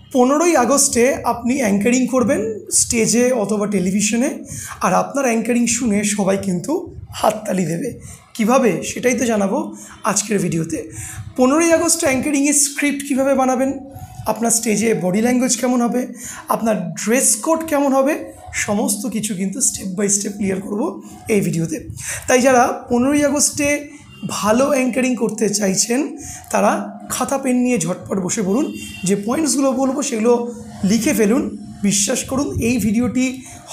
15ই আগস্টে আপনি অ্যাঙ্কারিং করবেন স্টেজে অথবা টেলিভিশনে, আর আপনার অ্যাঙ্কারিং শুনে সবাই কিন্তু হাততালি দেবে। কিভাবে সেটাই তো জানাবো আজকের ভিডিওতে। 15ই আগস্ট অ্যাঙ্কারিংয়ের স্ক্রিপ্ট কীভাবে বানাবেন, আপনার স্টেজে বডি ল্যাঙ্গুয়েজ কেমন হবে, আপনার ড্রেস কোড কেমন হবে, সমস্ত কিছু কিন্তু স্টেপ বাই স্টেপ ক্লিয়ার করব এই ভিডিওতে। তাই যারা 15ই আগস্টে ভালো অ্যাঙ্কারিং করতে চাইছেন তারা খাতা পেন নিয়ে ঝটপট বসে পড়ুন। যে পয়েন্টসগুলো বলবো সেগুলো লিখে ফেলুন। বিশ্বাস করুন, এই ভিডিওটি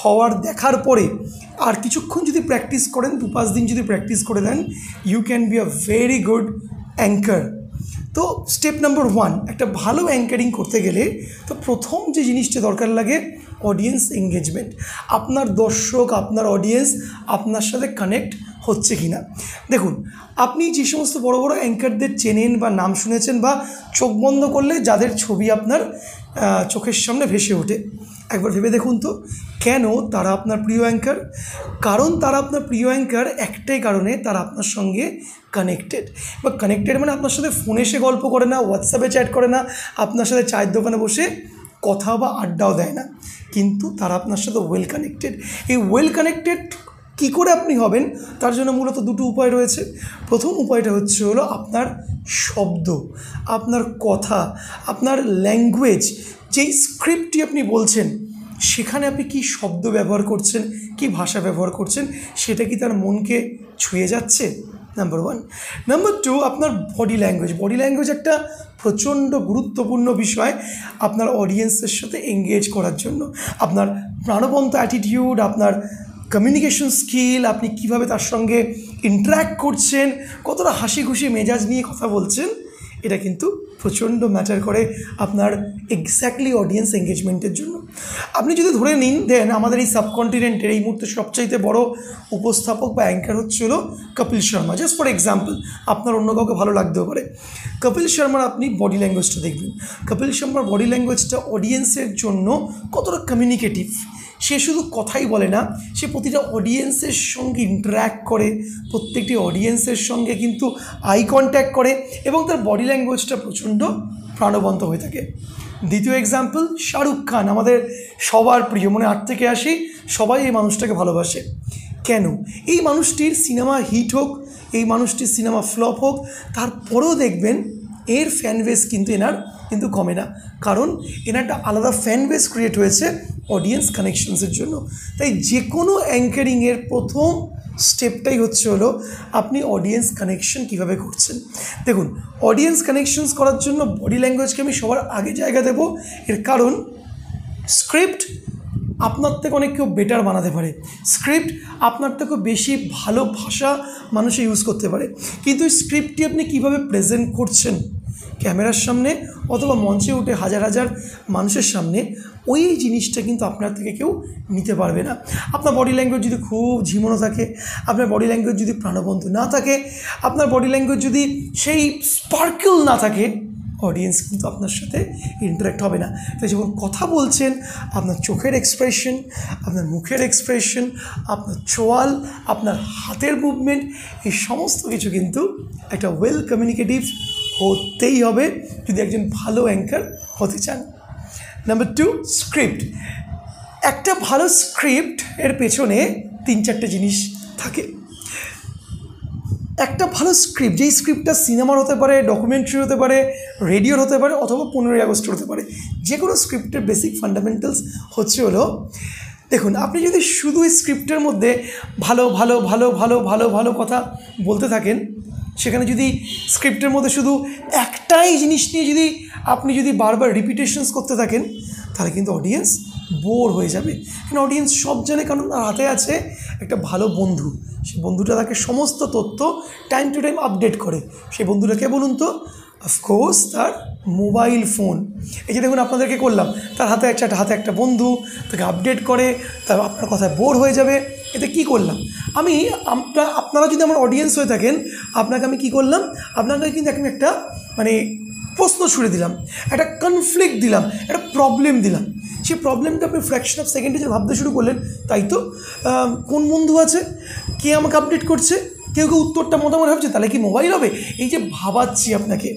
দেখার পরে আর কিছুক্ষণ যদি প্র্যাকটিস করেন, 2-5 দিন যদি প্র্যাকটিস করে দেন, you can be a very good anchor. তো স্টেপ নাম্বার 1, একটা ভালো অ্যাঙ্কারিং করতে গেলে তো প্রথম যে জিনিসটা দরকার লাগে অডিয়েন্স এঙ্গেজমেন্ট। আপনার দর্শক, আপনার অডিয়েন্স আপনার সাথে কানেক্ট হচ্ছে কি না। দেখুন, আপনি যে সমস্ত বড় বড় অ্যাঙ্কারদের চেনেন বা নাম শুনেছেন, বা চোখ বন্ধ করলে যাদের ছবি আপনার চোখের সামনে ভেসে ওঠে, একবার ভেবে দেখুন তো কেন তারা আপনার প্রিয় অ্যাঙ্কার। কারণ তারা আপনার প্রিয় অ্যাঙ্কার একটাই কারণে, তারা আপনার সঙ্গে কানেক্টেড। বা কানেক্টেড মানে আপনার সাথে ফোনে এসে গল্প করে না, হোয়াটসঅ্যাপে চ্যাট করে না, আপনার সাথে চায়ের দোকানে বসে কথা বা আড্ডাও দেয় না, কিন্তু তারা আপনার সাথে ওয়েল কানেক্টেড। এই ওয়েল কানেক্টেড কী করে আপনি হবেন, তার জন্য মূলত দুটো উপায় রয়েছে। প্রথম উপায়টা হলো আপনার শব্দ, আপনার কথা, আপনার ল্যাঙ্গুয়েজ, যেই স্ক্রিপ্টটি আপনি বলছেন সেখানে আপনি কী শব্দ ব্যবহার করছেন, কী ভাষা ব্যবহার করছেন, সেটা কি তার মনকে ছুঁয়ে যাচ্ছে, নাম্বার 1। নাম্বার 2, আপনার বডি ল্যাঙ্গুয়েজ। বডি ল্যাঙ্গুয়েজ একটা প্রচণ্ড গুরুত্বপূর্ণ বিষয় আপনার অডিয়েন্সের সাথে এঙ্গেজ করার জন্য। আপনার প্রাণবন্ত অ্যাটিটিউড, আপনার কমিউনিকেশন স্কিল, আপনি কিভাবে তার সঙ্গে ইন্টারাক্ট করছেন, কতটা হাসি খুশি মেজাজ নিয়ে কথা বলছেন, এটা কিন্তু প্রচণ্ড ম্যাটার করে আপনার এক্স্যাক্টলি অডিয়েন্স এঙ্গেজমেন্টের জন্য। আপনি যদি ধরে দেন আমাদের এই সাবকন্টিনেন্টের এই মুহূর্তে সবচাইতে বড় উপস্থাপক বা অ্যাঙ্কার হচ্ছিল Kapil Sharma. Just for example, আপনার অন্য কাউকে ভালো লাগতেও পারে। কপিল শর্মার আপনি বডি ল্যাঙ্গুয়েজটা দেখবেন, কপিল শর্মার বডি ল্যাঙ্গুয়েজটা অডিয়েন্সের জন্য কতটা কমিউনিকেটিভ। সে শুধু কথাই বলে না, সে প্রতিটা অডিয়েন্সের সঙ্গে ইন্টারাক্ট করে, প্রত্যেকটি অডিয়েন্সের সঙ্গে কিন্তু আই কন্ট্যাক্ট করে, এবং তার বডি ল্যাঙ্গুয়েজটা প্রচণ্ড প্রাণবন্ত হয়ে থাকে। দ্বিতীয় এক্সাম্পল, শাহরুখ খান, আমাদের সবার প্রিয়, মনে 8 থেকে 80 সবাই এই মানুষটাকে ভালোবাসে। কেন? এই মানুষটির সিনেমা হিট হোক, এই মানুষটির সিনেমা ফ্লপ হোক, তারপরেও দেখবেন এর ফ্যান বেস কিন্তু কমে না, কারণ এনার একটা আলাদা ফ্যান বেস ক্রিয়েট হয়েছে অডিয়েন্স কানেকশনসের জন্য। তাই যে কোনো অ্যাঙ্কারিংয়ের প্রথম স্টেপটাই হলো আপনি অডিয়েন্স কানেকশন কীভাবে করছেন। দেখুন, অডিয়েন্স কানেকশনস করার জন্য বডি ল্যাঙ্গুয়েজকে আমি সবার আগে জায়গা দেব। এর কারণ স্ক্রিপ্ট আপনার থেকে অনেক কেউ বেটার বানাতে পারে, স্ক্রিপ্ট আপনার থেকে বেশি ভালো ভাষা মানুষে ইউজ করতে পারে, কিন্তু স্ক্রিপ্টটি আপনি কীভাবে প্রেজেন্ট করছেন ক্যামেরার সামনে অথবা মঞ্চে উঠে হাজার হাজার মানুষের সামনে, ওই জিনিসটা কিন্তু আপনার থেকে কেউ নিতে পারবে না। আপনার বডি ল্যাঙ্গুয়েজ যদি খুব ঝিমোনো থাকে, আপনার বডি ল্যাঙ্গুয়েজ যদি প্রাণবন্ত না থাকে, আপনার বডি ল্যাঙ্গুয়েজ যদি সেই স্পার্কেল না থাকে, অডিয়েন্স কিন্তু আপনার সাথে ইন্টারাক্ট হবে না। তাই যখন কথা বলছেন, আপনার চোখের এক্সপ্রেশন, আপনার মুখের এক্সপ্রেশন, আপনার চোয়াল, আপনার হাতের মুভমেন্ট, এই সমস্ত কিছু কিন্তু একটা ওয়েল কমিউনিকেটিভ হতেই হবে যদি একজন ভালো অ্যাঙ্কার হতে চান। Number 2, script. একটা ভালো স্ক্রিপ্ট এর পেছনে 3-4টে জিনিস থাকে। একটা ভালো স্ক্রিপ্ট, যেই স্ক্রিপ্টটা সিনেমার হতে পারে, ডকুমেন্টারি হতে পারে, রেডিওর হতে পারে, অথবা 15ই আগস্টের হতে পারে, যে কোনো স্ক্রিপ্টের বেসিক ফান্ডামেন্টালস হলো, দেখুন, আপনি যদি শুধু এই স্ক্রিপ্টের মধ্যে ভালো ভালো ভালো ভালো ভালো ভালো কথা বলতে থাকেন, সেখানে যদি স্ক্রিপ্টের মধ্যে শুধু একটাই জিনিস নিয়ে আপনি বারবার রিপিটেশনস করতে থাকেন, তাহলে কিন্তু অডিয়েন্স বোর হয়ে যাবে। কারণ অডিয়েন্স সব জানে, কারণ তার হাতে আছে একটা ভালো বন্ধু, সেই বন্ধুটা তাকে সমস্ত তথ্য টাইম টু টাইম আপডেট করে। সেই বন্ধুটাকে বলুন তো, অফকোর্স তার মোবাইল ফোন। এই যে দেখুন আপনাদেরকে করলাম, তার হাতে একটা বন্ধু তাকে আপডেট করে, তার আপনার কথায় বোর হয়ে যাবে। এতে কি করলাম আপনারা যদি আমার অডিয়েন্স হয়ে থাকেন, আপনাকে আমি কী করলাম, আপনাকে কিন্তু আমি একটা প্রশ্ন ছুড়ে দিলাম, একটা কনফ্লিক্ট দিলাম, একটা প্রবলেম দিলাম। সেই প্রবলেমটা আপনি ফ্র্যাকশন অফ সেকেন্ডে যে ভাবতে শুরু করলেন, তাই তো কোন বন্ধু আছে, কে আমাকে আপডেট করছে, কেউ উত্তরটা মোটামুটি ভাবছে, তাহলে কি মোবাইল হবে? এই যে ভাবাচ্ছি আপনাকে,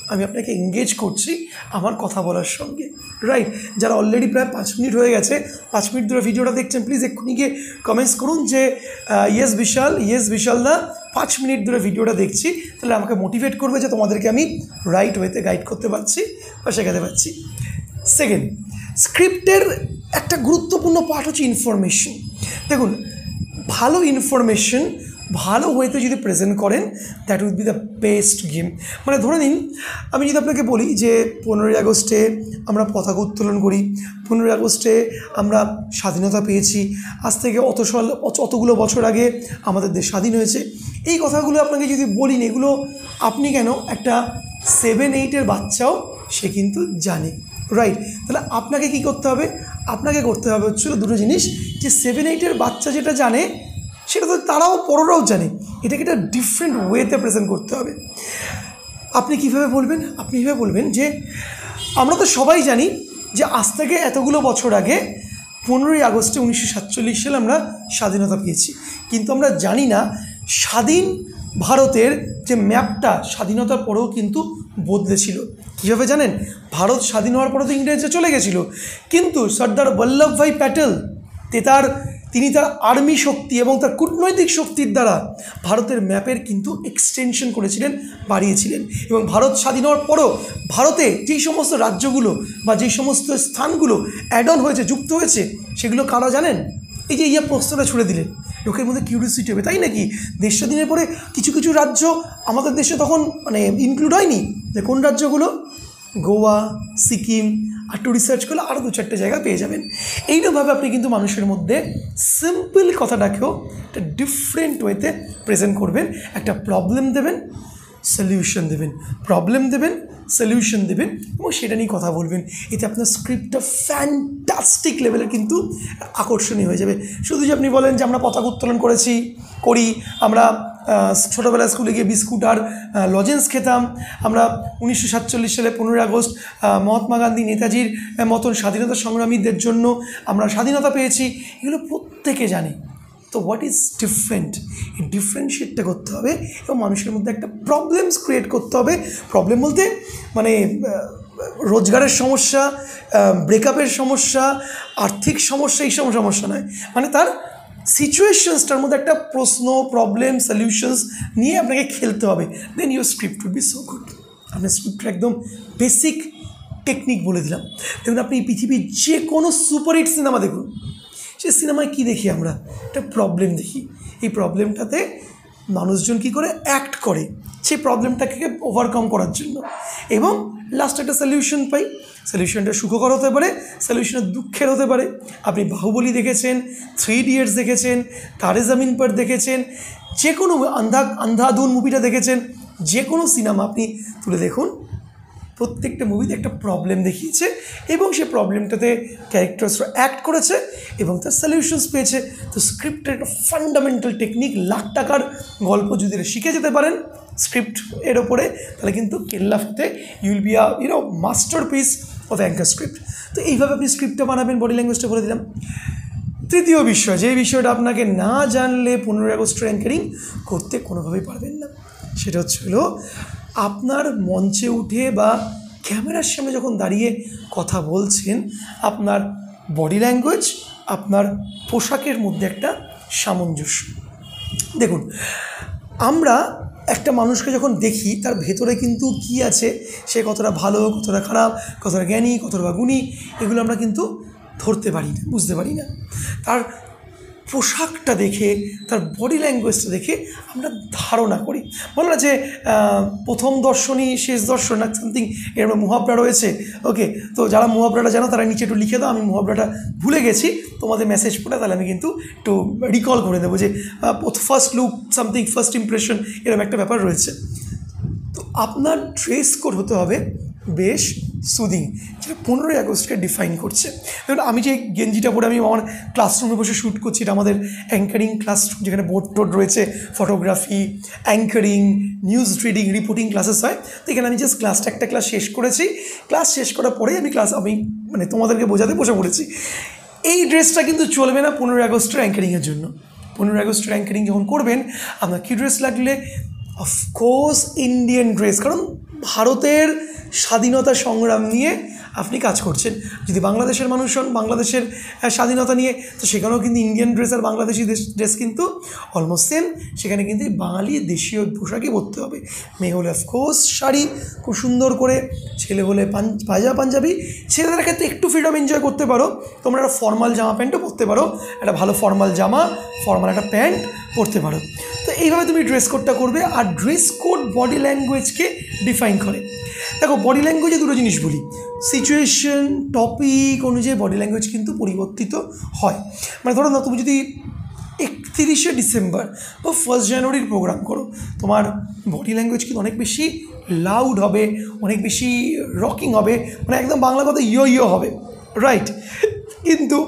আমি আপনাকে এঙ্গেজ করছি আমার কথা বলার সঙ্গে, রাইট? যারা অলরেডি প্রায় 5 মিনিট হয়ে গেছে, 5 মিনিট ধরে ভিডিওটা দেখছেন, প্লিজ এক্ষুনি গিয়ে কমেন্টস করুন যে ইয়েস বিশাল দা 5 মিনিট ধরে ভিডিওটা দেখছি, তাহলে আমাকে মোটিভেট করবে যে তোমাদেরকে আমি রাইট ওয়েতে গাইড করতে পারছি বা শেখাতে পারছি। সেকেন্ড, স্ক্রিপ্টের একটা গুরুত্বপূর্ণ পার্ট হচ্ছে ইনফরমেশন। দেখুন, ভালো ইনফরমেশন ভালো ওয়েতে যদি প্রেজেন্ট করেন, that will be the best game. মানে ধরে নিন, আমি যদি আপনাকে বলি যে 15ই আগস্টে আমরা পতাকা উত্তোলন করি, 15ই আগস্টে আমরা স্বাধীনতা পেয়েছি, আজ থেকে অতগুলো বছর আগে আমাদের দেশ স্বাধীন হয়েছে, এই কথাগুলো আপনাকে যদি বলি, এগুলো আপনি কেন, একটা 7-8-এর বাচ্চাও সে কিন্তু জানে, রাইট? তাহলে আপনাকে কি করতে হবে? আপনাকে করতে হবে হচ্ছিল দুটো জিনিস, যে 7-8-এর বাচ্চা যেটা জানে সেটা তো তারাও বড়রাও জানে, এটাকে একটা ডিফারেন্ট ওয়েতে প্রেজেন্ট করতে হবে। আপনি কীভাবে বলবেন? আপনি কীভাবে বলবেন যে আমরা তো সবাই জানি যে আজ থেকে এতগুলো বছর আগে 15ই আগস্টে 1947 সালে আমরা স্বাধীনতা পেয়েছি, কিন্তু আমরা জানি না স্বাধীন ভারতের যে ম্যাপটা স্বাধীনতার পরেও কিন্তু বদলেছিল। কীভাবে জানেন? ভারত স্বাধীন হওয়ার পরে তো ইংরেজরা চলে গেছিলো, কিন্তু সর্দার বল্লভভাই প্যাটেল তিনি তার আর্মি শক্তি এবং তার কূটনৈতিক শক্তির দ্বারা ভারতের ম্যাপের কিন্তু এক্সটেনশন করেছিলেন, বাড়িয়েছিলেন। এবং ভারত স্বাধীন হওয়ার পরও ভারতে যেই সমস্ত রাজ্যগুলো বা যেই সমস্ত স্থানগুলো অ্যাড অন হয়েছে, যুক্ত হয়েছে, সেগুলো কারা জানেন? এই যে প্রশ্নটা ছুড়ে দিলেন, লোকের মধ্যে কিউরিওসিটি হবে, তাই নাকি? দেশ স্বাধীনের পরে কিছু কিছু রাজ্য আমাদের দেশে তখন মানে ইনক্লুড হয়নি, যে কোন রাজ্যগুলো? গোয়া, সিকিম, আর একটু রিসার্চ করলে আরও 2-4টে জায়গা পেয়ে যাবেন। এইরকমভাবে আপনি কিন্তু মানুষের মধ্যে সিম্পল কথাটাকেও একটা ডিফারেন্ট ওয়েতে প্রেজেন্ট করবেন। একটা প্রবলেম দেবেন, সলিউশন দেবেন, প্রবলেম দেবেন, সলিউশন দেবেন, এবং সেটা নিয়ে কথা বলবেন। এতে আপনার স্ক্রিপ্টটা ফ্যান্টাস্টিক লেভেলের কিন্তু আকর্ষণীয় হয়ে যাবে। শুধু যে আপনি বলেন যে আমরা পতাকা উত্তোলন করি, আমরা ছোটোবেলায় স্কুলে গিয়ে বিস্কুট আর লজেন্স খেতাম, আমরা 1947 সালে 15ই আগস্ট মহাত্মা গান্ধী, নেতাজির মতন স্বাধীনতা সংগ্রামীদের জন্য আমরা স্বাধীনতা পেয়েছি, এগুলো প্রত্যেকে জানে। তো হোয়াট ইজ ডিফারেন্ট? এই ডিফারেন্সিয়েটটা করতে হবে এবং মানুষের মধ্যে একটা প্রবলেমস ক্রিয়েট করতে হবে। প্রবলেম বলতে মানে রোজগারের সমস্যা, ব্রেকআপের সমস্যা, আর্থিক সমস্যা, এই সমস্যা নয়, মানে তার সিচুয়েশনসটার মধ্যে একটা প্রশ্ন, প্রবলেম, সলিউশনস নিয়ে আপনাকে খেলতে হবে। Then your script will be so good. আপনার স্ক্রিপ্টের একদম বেসিক টেকনিক বলে দিলাম। দেখুন, আপনি পৃথিবীর যে কোনো সুপারহিট সিনেমা দেখুন, সেই সিনেমায় কী দেখি আমরা? একটা প্রবলেম দেখি। এই প্রবলেমটাতে মানুষজন কী করে অ্যাক্ট করে সেই প্রবলেমটাকে ওভারকাম করার জন্য, এবং লাস্ট একটা সলিউশন পাই। সলিউশনটা সুখকর হতে পারে, সলিউশনটা দুঃখের হতে পারে। আপনি বাহুবলী দেখেছেন, 3 ইডিয়টস দেখেছেন, তারে জামিন পর দেখেছেন, যে কোনো আন্ধাধুন মুভিটা দেখেছেন, যে কোনো সিনেমা আপনি তুলে দেখুন, প্রত্যেকটা মুভিতে একটা প্রবলেম দেখিয়েছে এবং সেই প্রবলেমটাতে ক্যারেক্টার্সরা অ্যাক্ট করেছে এবং তার সলিউশনস পেয়েছে। তো স্ক্রিপ্টের একটা ফান্ডামেন্টাল টেকনিক, লাখ টাকার গল্প যদি শিখে যেতে পারেন স্ক্রিপ্ট এর ওপরে, তাহলে কিন্তু কেল্লা ফতে you'll be masterpiece of anchor script. তো এইভাবে আপনি স্ক্রিপ্টটা বানাবেন, বডি ল্যাঙ্গুয়েজটা বলে দিলাম। তৃতীয় বিষয়, যে বিষয়টা আপনাকে না জানলে 15ই আগস্টের অ্যাঙ্কারিং করতে কোনোভাবেই পারবেন না, সেটা হলো আপনার মঞ্চে উঠে বা ক্যামেরার সামনে যখন দাঁড়িয়ে কথা বলছেন, আপনার বডি ল্যাঙ্গুয়েজ, আপনার পোশাকের মধ্যে একটা সামঞ্জস্য। দেখুন, আমরা একটা মানুষকে যখন দেখি, তার ভেতরে কিন্তু কি আছে, সে কতটা ভালো, কতটা খারাপ, কতটা জ্ঞানী, কতটা গুণী, এগুলো আমরা কিন্তু ধরতে পারি না, বুঝতে পারি না। তার পোশাকটা দেখে, তার বডি ল্যাঙ্গুয়েজটা দেখে আমরা ধারণা করি। বলো না যে প্রথম দর্শনই শেষ দর্শন না, সামথিং এরকম মুহাবরা রয়েছে। ওকে, তো যারা মুহাবরাটা জানো তারা নিচে একটু লিখে দাও, আমি মুহাবরাটা ভুলে গেছি, তোমাদের মেসেজ পড়ে তাহলে আমি কিন্তু একটু রিকল করে দেবো যে first look, something first impression, এরকম একটা ব্যাপার রয়েছে। তো আপনার ড্রেস কোড হতে হবে বেশ সুদিং, যেটা 15ই আগস্টকে ডিফাইন করছে। দেখুন, আমি যে গেঞ্জিটা পরে আমি আমার ক্লাসরুমে বসে শ্যুট করছি, এটা আমাদের অ্যাঙ্কারিং ক্লাসরুম, যেখানে বোর্ড টোড রয়েছে, photography, anchoring, news reading, reporting classes হয়। তো এখানে আমি জাস্ট একটা ক্লাস শেষ করেছি। ক্লাস শেষ করার পরেই আমি মানে তোমাদেরকে বোঝাতে বসে পড়েছি। এই ড্রেসটা কিন্তু চলবে না 15ই আগস্টের অ্যাঙ্কারিংয়ের জন্য। 15ই আগস্টের অ্যাঙ্কারিং যখন করবেন, আপনার কী ড্রেস লাগলে? অফকোর্স ইন্ডিয়ান ড্রেস, কারণ ভারতের স্বাধীনতা সংগ্রাম নিয়ে আপনি কাজ করছেন। যদি বাংলাদেশের মানুষ হন, বাংলাদেশের স্বাধীনতা নিয়ে, তো সেখানেও কিন্তু ইন্ডিয়ান ড্রেস আর বাংলাদেশি ড্রেস কিন্তু অলমোস্ট সেম। সেখানে কিন্তু বাঙালি দেশীয় পোশাকই পরতে হবে। মেয়ে হলে অফকোর্স শাড়ি খুব সুন্দর করে, ছেলে হলে পায়জামা পাঞ্জাবি। ছেলেদের ক্ষেত্রে একটু ফ্রিডম এনজয় করতে পারো, তোমরা একটা ফর্মাল জামা প্যান্টও পরতে পারো, একটা ভালো ফর্মাল জামা, ফর্মাল একটা প্যান্ট পরতে পারো। তো এইভাবে তুমি ড্রেস কোডটা করবে। আর ড্রেস কোড বডি ল্যাঙ্গুয়েজকে ডিফাইন করে। দেখো, বডি ল্যাঙ্গুয়েজে দুটো জিনিস বলি, সিচুয়েশন, টপিক অনুযায়ী বডি ল্যাঙ্গুয়েজ কিন্তু পরিবর্তিত হয়। মানে ধরো না, তুমি যদি 31শে ডিসেম্বর বা 1 জানুয়ারির প্রোগ্রাম করো, তোমার বডি ল্যাঙ্গুয়েজ কিন্তু অনেক বেশি লাউড হবে, অনেক বেশি রকিং হবে, মানে একদম বাংলা কথা ইয়ো হবে, রাইট? কিন্তু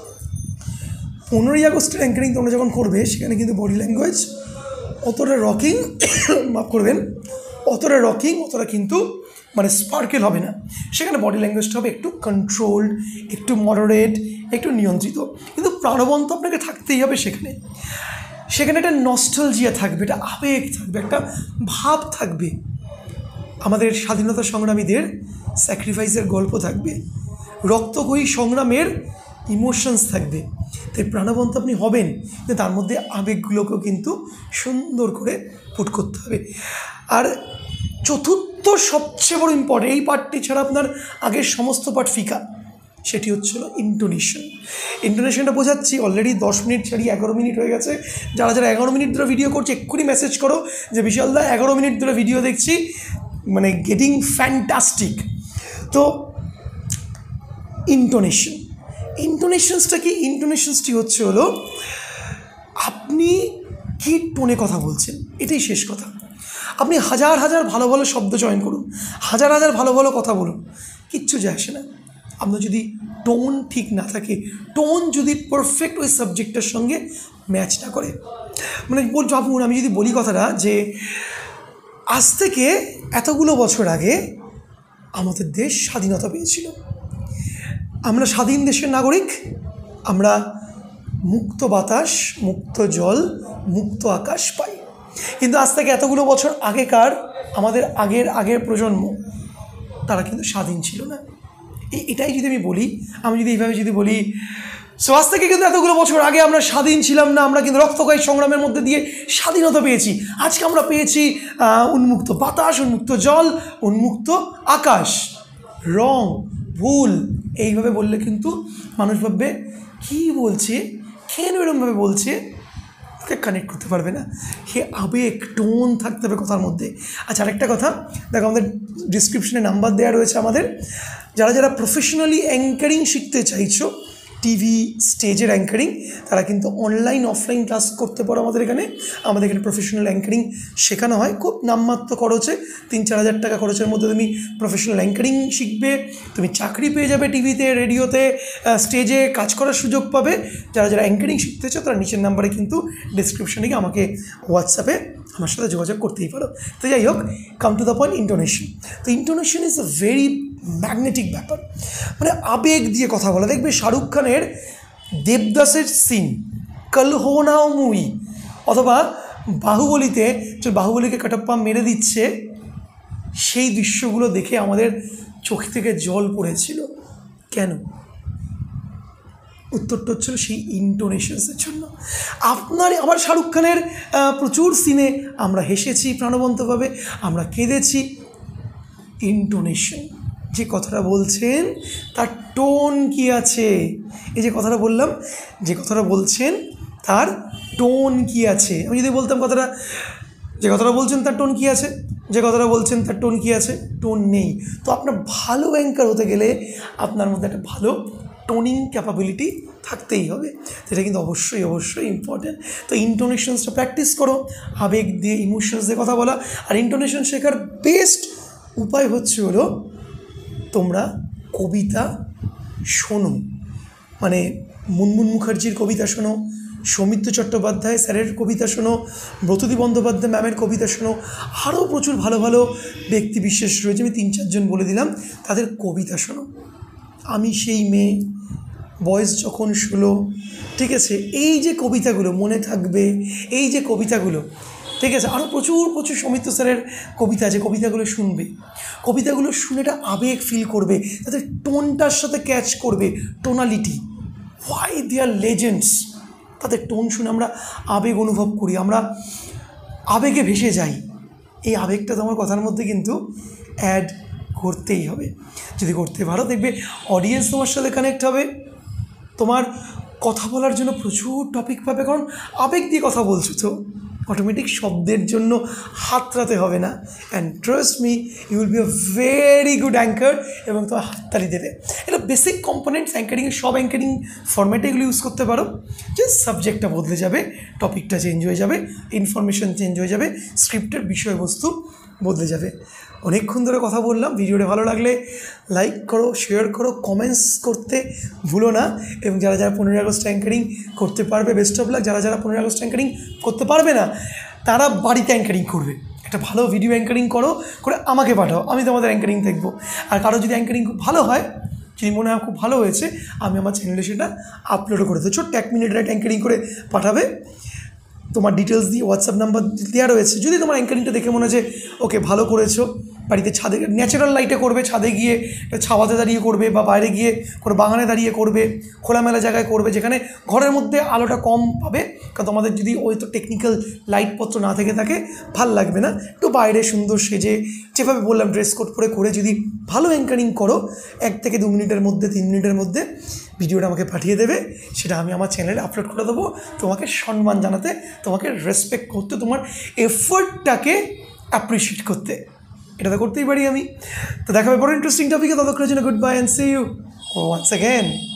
15ই আগস্টের অ্যাঙ্কারিং তোমরা যখন করবে, সেখানে কিন্তু বডি ল্যাঙ্গুয়েজ অতটা রকিং মাফ করবেন, অতটা কিন্তু মানে স্পার্কেল হবে না। সেখানে বডি ল্যাঙ্গুয়েজটা হবে একটু কন্ট্রোলড, একটু মডারেট, একটু নিয়ন্ত্রিত। কিন্তু প্রাণবন্ত আপনাকে থাকতেই হবে সেখানে একটা নস্টালজিয়া থাকবে, একটা আবেগ থাকবে, একটা ভাব থাকবে, আমাদের স্বাধীনতা সংগ্রামীদের স্যাক্রিফাইসের গল্প থাকবে, রক্তক্ষয়ী সংগ্রামের ইমোশনস থাকবে। তাই প্রাণবন্ত আপনি হবেন, কিন্তু তার মধ্যে আবেগগুলোকেও কিন্তু সুন্দর করে পুট করতে হবে। আর চতুর্থ সবচেয়ে বড় ইম্পর্টেন্ট, এই পার্টটি ছাড়া আপনার আগের সমস্ত পার্ট ফিকা, সেটি হচ্ছিল ইন্টোনেশনটা বোঝাচ্ছি। অলরেডি 10 মিনিট ছাড়িয়ে 11 মিনিট হয়ে গেছে। যারা 11 মিনিট ধরে ভিডিও করছে, এক্ষুনি মেসেজ করো যে বিশালদা 11 মিনিট ধরে ভিডিও দেখছি, মানে গেটিং ফ্যান্টাস্টিক। তো ইন্টোনেশনসটা কি? ইন্টোনেশনসটি হলো আপনি কী টোনে কথা বলছেন, এটাই শেষ কথা। আপনি হাজার ভালো ভালো শব্দ চয়ন করুন, হাজার ভালো ভালো কথা বলুন, কিচ্ছু যায় আসে না। আপনার যদি টোন ঠিক না থাকে, টোন যদি পারফেক্ট ওই সাবজেক্টের সঙ্গে ম্যাচ না করে, মানে ভাবুন, আমি যদি বলি কথাটা যে আজ থেকে এতগুলো বছর আগে আমাদের দেশ স্বাধীনতা পেয়েছিল, আমরা স্বাধীন দেশের নাগরিক, আমরা মুক্ত বাতাস, মুক্ত জল, মুক্ত আকাশ পাই। কিন্তু আজ থেকে এতগুলো বছর আগেকার আমাদের আগের প্রজন্ম, তারা কিন্তু স্বাধীন ছিল না। এটাই যদি আমি যদি এইভাবে বলি, সো আজ থেকে কিন্তু এতগুলো বছর আগে আমরা স্বাধীন ছিলাম না, আমরা কিন্তু রক্তক্ষয়ী সংগ্রামের মধ্যে দিয়ে স্বাধীনতা পেয়েছি। আজকে আমরা পেয়েছি উন্মুক্ত বাতাস, উন্মুক্ত জল, উন্মুক্ত আকাশ। রং ভুল এইভাবে বললে কিন্তু মানুষ ভাববে কী বলছে, কেন এরকমভাবে বলছে, কানেক্ট করতে পারবে না। সে আবেগ, টোন থাকতে হবে কথার মধ্যে। আচ্ছা, আরেকটা কথা দেখো, আমাদের ডিসক্রিপশনে নাম্বার দেওয়া রয়েছে আমাদের। যারা প্রফেশনালি অ্যাঙ্কারিং শিখতে চাইছো, টিভি স্টেজের অ্যাঙ্কারিং, তারা কিন্তু অনলাইন অফলাইন ক্লাস করতে পারো আমাদের এখানে প্রফেশনাল অ্যাঙ্কারিং শেখানো হয় খুব নামমাত্র খরচে। 3-4 হাজার টাকা খরচের মধ্যে তুমি প্রফেশনাল অ্যাঙ্কারিং শিখবে, তুমি চাকরি পেয়ে যাবে, টিভিতে, রেডিওতে, স্টেজে কাজ করার সুযোগ পাবে। যারা অ্যাঙ্কারিং শিখতে চাও, তারা নিচের নাম্বারে কিন্তু ডিসক্রিপশনে গিয়ে আমাকে হোয়াটসঅ্যাপে আমার সাথে যোগাযোগ করতেই পারো। তো যাই হোক, come to the point, intonation. তো intonation is a very magnetic ব্যাপার, মানে আবেগ দিয়ে কথা বলা। দেখবে শাহরুখ খানের দেবদাসের সিন, কল হো নাও মুভি, অথবা বাহুবলীতে যে বাহুবলীকে কাটাপ্পা মেরে দিচ্ছে, সেই দৃশ্যগুলো দেখে আমাদের চোখ থেকে জল পড়েছিল। কেন? উত্তরটা হচ্ছিল সেই ইন্টোনেশনসের জন্য। আমার শাহরুখ খানের প্রচুর সিনে আমরা হেসেছি প্রাণবন্তভাবে, আমরা কেঁদেছি। ইন্টোনেশন, যে কথাটা বলছেন তার টোন কি আছে, এই যে কথাটা বললাম, যে কথাটা বলছেন তার টোন কি আছে। আমি যদি বলতাম যে কথাটা বলছেন তার টোন কি আছে, যে কথাটা বলছেন তার টোন কি আছে, টোন নেই। তো আপনার ভালো অ্যাঙ্কার হতে গেলে আপনার মধ্যে একটা ভালো টোনিং ক্যাপাবিলিটি থাকতেই হবে। সেটা কিন্তু অবশ্যই ইম্পর্ট্যান্ট। তো ইন্টোনেশনসটা প্র্যাকটিস করো, আবেগ দিয়ে, ইমোশনস দিয়ে কথা বলা। আর ইন্টোনেশন শেখার বেস্ট উপায় হলো তোমরা কবিতা শোনো, মানে মুনমুন মুখার্জির কবিতা শোনো, সৌমিত্র চট্টোপাধ্যায় স্যারের কবিতা শোনো, ব্রততী বন্দ্যোপাধ্যায় ম্যামের কবিতা শোনো, আরও প্রচুর ভালো ভালো ব্যক্তি বিশেষ রয়েছে, আমি 3-4 জন বলে দিলাম, তাদের কবিতা শোনো। আমি সেই মেয়ে, বয়স যখন 16, ঠিক আছে, এই যে কবিতাগুলো মনে থাকবে, এই যে কবিতাগুলো, ঠিক আছে? আরও প্রচুর প্রচুর সৌমিত্র স্যারের কবিতা আছে, কবিতাগুলো শুনবে, কবিতাগুলো শুনে একটা আবেগ ফিল করবে, তাদের টোনটার সাথে ক্যাচ করবে, tonality, why they are legends. তাদের টোন শুনে আমরা আবেগ অনুভব করি, আমরা আবেগে ভেসে যাই। এই আবেগটা তোমার কথার মধ্যে কিন্তু অ্যাড করতেই হবে। যদি করতে পারো দেখবে অডিয়েন্স তোমার সাথে কানেক্ট হবে, তোমার কথা বলার জন্য প্রচুর টপিক পাবে, কারণ আবেগ দিয়ে কথা বলছো তো অটোমেটিক শব্দের জন্য হাতড়াতে হবে না। And trust me, you will be a very good anchor, এবং তোমার হাততালি দেবে। এটা বেসিক কম্পোনেন্টস অ্যাঙ্কারিংয়ের, সব অ্যাঙ্কারিং ফর্ম্যাটে এগুলো ইউজ করতে পারো। জাস্ট সাবজেক্টটা বদলে যাবে, টপিকটা চেঞ্জ হয়ে যাবে, ইনফরমেশন চেঞ্জ হয়ে যাবে, স্ক্রিপ্টের বিষয়বস্তু বদলে যাবে। অনেকক্ষণ ধরে কথা বললাম। ভিডিওটা ভালো লাগলে লাইক করো, শেয়ার করো, কমেন্টস করতে ভুলো না। এবং যারা যারা 15ই আগস্ট অ্যাঙ্কারিং করতে পারবে, বেস্ট অফ লাক। যারা যারা 15ই আগস্ট অ্যাঙ্কারিং করতে পারবে না, তারা বাড়িতে অ্যাঙ্কারিং করবে। একটা ভালো ভিডিও অ্যাঙ্কারিং করে আমাকে পাঠাও, আমি তোমাদের অ্যাঙ্কারিং দেখবো। আর কারো যদি অ্যাঙ্কারিং খুব ভালো হয়, যদি মনে হয় খুব ভালো হয়েছে, আমি আমার চ্যানেলে সেটা আপলোডও করে দেবো। ছোট্ট 1 মিনিটের একটা অ্যাঙ্কারিং করে পাঠাবে, তোমার ডিটেলস দিয়ে, হোয়াটসঅ্যাপ নাম্বার দেওয়া রয়েছে। যদি তোমার অ্যাঙ্কারিংটা দেখে মনে হয় যে ওকে ভালো করেছো, বাড়িতে ছাদে ন্যাচারাল লাইটে করবে, ছাদে গিয়ে ছাওয়াতে দাঁড়িয়ে করবে, বা বাইরে গিয়ে কোনো বাগানে দাঁড়িয়ে করবে, খোলামেলা জায়গায় করবে, যেখানে ঘরের মধ্যে আলোটা কম পাবে। কারণ তোমাদের যদি ওই তো টেকনিক্যাল লাইটপত্র না থেকে থাকে, ভাল লাগবে না। একটু বাইরে সুন্দর সেজে, যেভাবে বললাম ড্রেস কোড করে যদি ভালো অ্যাঙ্কারিং করো, 1 থেকে 2 মিনিটের মধ্যে, 3 মিনিটের মধ্যে ভিডিওটা আমাকে পাঠিয়ে দেবে। সেটা আমি আমার চ্যানেলে আপলোড করে দেবো, তোমাকে সম্মান জানাতে, তোমাকে রেসপেক্ট করতে, তোমার এফোর্টটাকে অ্যাপ্রিসিয়েট করতে। এটা তো করতেই পারি আমি। তো দেখা হবে পরে ইন্টারেস্টিং টপিকে। ততক্ষণের জন্য good bye and see you once again.